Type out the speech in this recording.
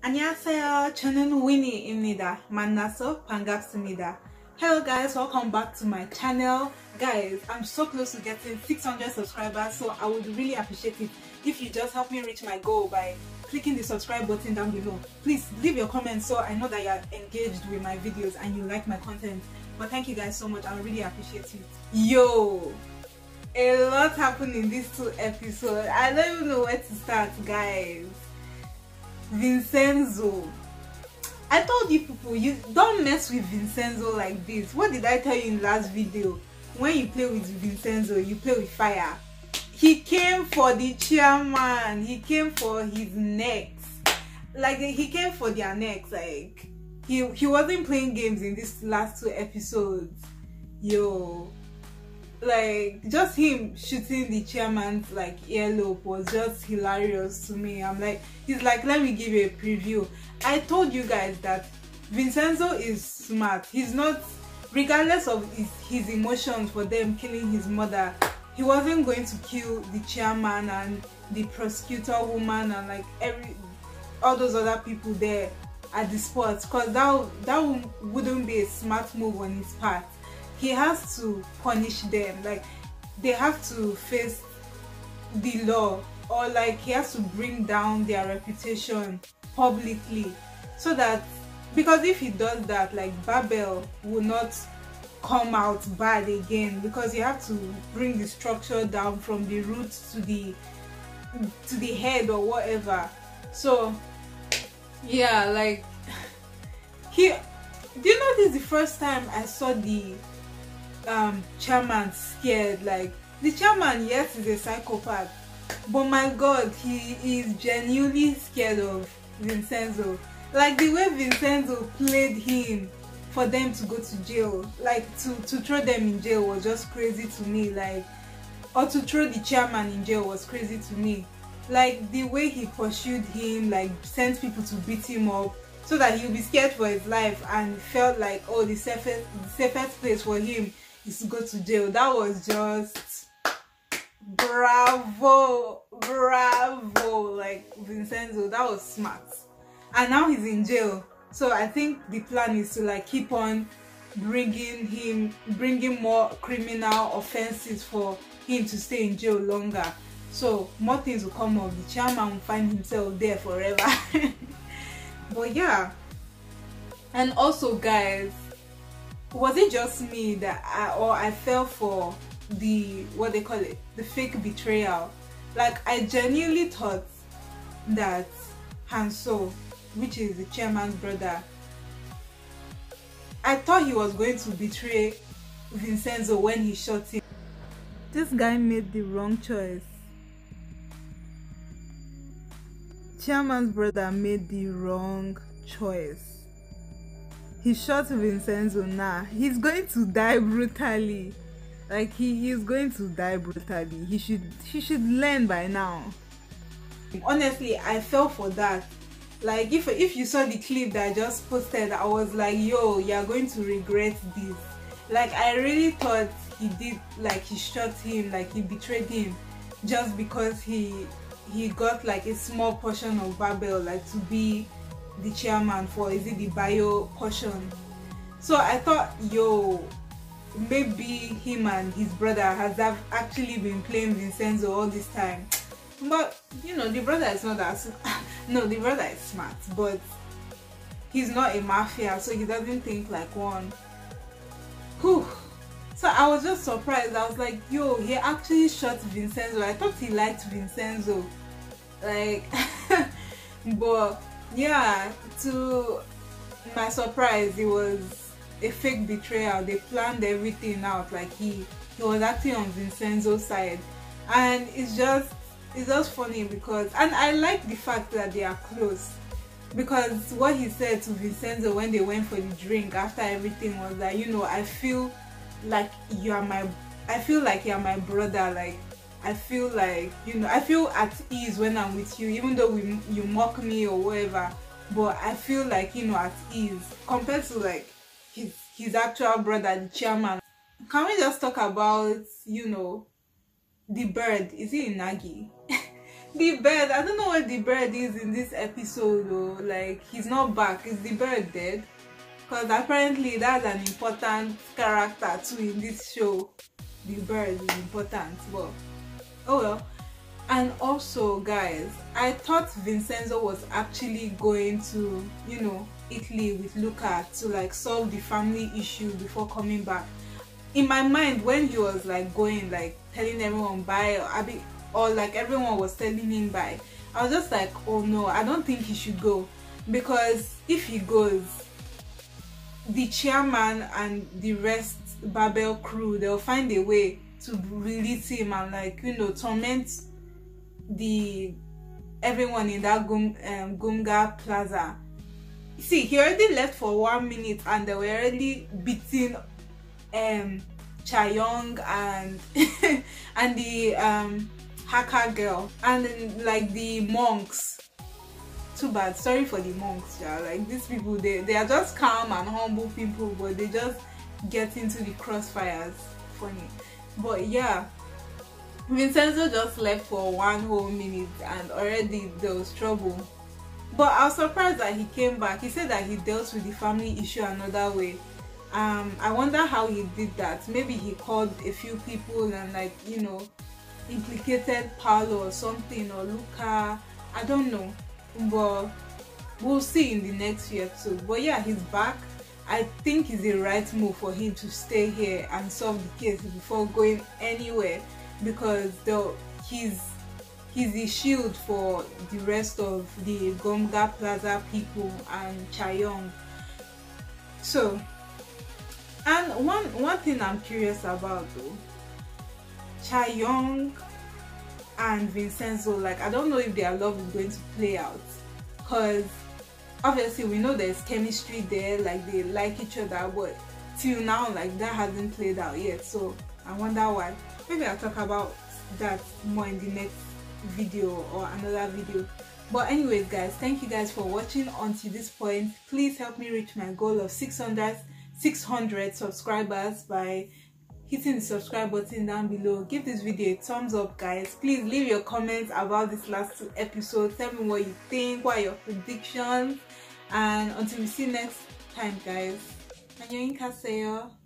안녕하세요. 저는 Winnie입니다. 만나서 반갑습니다. Hello guys, welcome back to my channel. Guys, I'm so close to getting 600 subscribers, so I would really appreciate it if you just help me reach my goal by clicking the subscribe button down below. Please leave your comments so I know that you're engaged with my videos and you like my content. But thank you guys so much. I really appreciate it. Yo, a lot happened in these two episodes. I don't even know where to start, guys. Vincenzo, I told you people, you don't mess with Vincenzo like this. What did I tell you in last video? When you play with Vincenzo, you play with fire. He came for the chairman, he came for his necks, like he came for their necks. Like he wasn't playing games in these last two episodes. Yo, like just him shooting the chairman's like earlobe was just hilarious to me. I'm like, he's like, let me give you a preview. I told you guys that Vincenzo is smart. He's not, regardless of his emotions for them killing his mother, he wasn't going to kill the chairman and the prosecutor woman and like all those other people there at the spot, because that wouldn't be a smart move on his part. He has to punish them, like they have to face the law, or like he has to bring down their reputation publicly, so that, because if he does that, like Babel will not come out bad again, because you have to bring the structure down from the roots to the head or whatever. So yeah, like do you know this is the first time I saw the chairman scared? Like the chairman, yes, is a psychopath, but my god, he is genuinely scared of Vincenzo. Like the way Vincenzo played him for them to go to jail, like to throw them in jail, was just crazy to me. Like, or to throw the chairman in jail was crazy to me. Like the way he pursued him, like sent people to beat him up so that he'll be scared for his life, and felt like, oh, the safest place for him is to go to jail. That was just bravo. Like Vincenzo, that was smart. And now he's in jail, so I think the plan is to like keep on bringing more criminal offenses for him to stay in jail longer. So more things will come up. The chairman will find himself there forever. But yeah, and also guys, was it just me that I fell for the, what they call it, the fake betrayal? Like I genuinely thought that Hanso, which is the chairman's brother, I thought he was going to betray Vincenzo when he shot him. This guy made the wrong choice. Chairman's brother made the wrong choice. He shot Vincenzo. Nah, he's going to die brutally. Like he is going to die brutally. He should learn by now. Honestly, I fell for that. Like if you saw the clip that I just posted, I was like, yo, you're going to regret this. Like I really thought he did, like he shot him, like he betrayed him just because he got like a small portion of Babel, like to be the chairman for, is it the bio portion? So I thought, yo, maybe him and his brother has actually been playing Vincenzo all this time. But you know, the brother is not that no, the brother is smart, but he's not a mafia, so he doesn't think like one. Whew. So I was just surprised. I was like, yo, he actually shot Vincenzo. I thought he liked Vincenzo, like but yeah, to my surprise, it was a fake betrayal. They planned everything out. Like he was acting on Vincenzo's side, and it's just funny because, and I like the fact that they are close, because what he said to Vincenzo when they went for the drink after everything was that, you know, I feel like you're my brother. Like I feel like, you know, I feel at ease when I'm with you, even though you mock me or whatever, but I feel like, you know, at ease, compared to like his actual brother, the chairman. Can we just talk about, you know, the bird? Is it Inagi? The bird, I don't know where the bird is in this episode though. Like, he's not back. Is the bird dead? Because apparently that's an important character too in this show. The bird is important, but oh well. And also, guys, I thought Vincenzo was actually going to, you know, Italy with Luca to like solve the family issue before coming back. In my mind, when he was like going, like telling everyone bye, or like everyone was telling him bye, I was just like, oh no, I don't think he should go, because if he goes, the chairman and the rest Babel crew, they'll find a way to release him and like, you know, torment everyone in that Gumga Plaza. See, he already left for 1 minute and they were already beating Chayong and and the hacker girl, and then like the monks. Too bad, sorry for the monks, yeah. Like these people, they are just calm and humble people, but they just get into the crossfires. Funny. But yeah, Vincenzo just left for 1 whole minute and already there was trouble. But I was surprised that he came back. He said that he dealt with the family issue another way. I wonder how he did that. Maybe he called a few people and like, you know, implicated Paolo or something, or Luca. I don't know, but we'll see in the next few episodes. But yeah, he's back. I think it's the right move for him to stay here and solve the case before going anywhere, because he's the shield for the rest of the Gomga Plaza people and Chayong. So, and one thing I'm curious about though, Chayong and Vincenzo, like I don't know if their love is going to play out, because obviously we know there's chemistry there, like they like each other, but till now like that hasn't played out yet. So I wonder why. Maybe I'll talk about that more in the next video or another video. But anyways guys, thank you guys for watching until this point. Please help me reach my goal of 600 subscribers by hitting the subscribe button down below. Give this video a thumbs up, guys. Please leave your comments about this last 2 episodes. Tell me what you think, what are your predictions, and until we see next time, guys, 안녕히 가세요.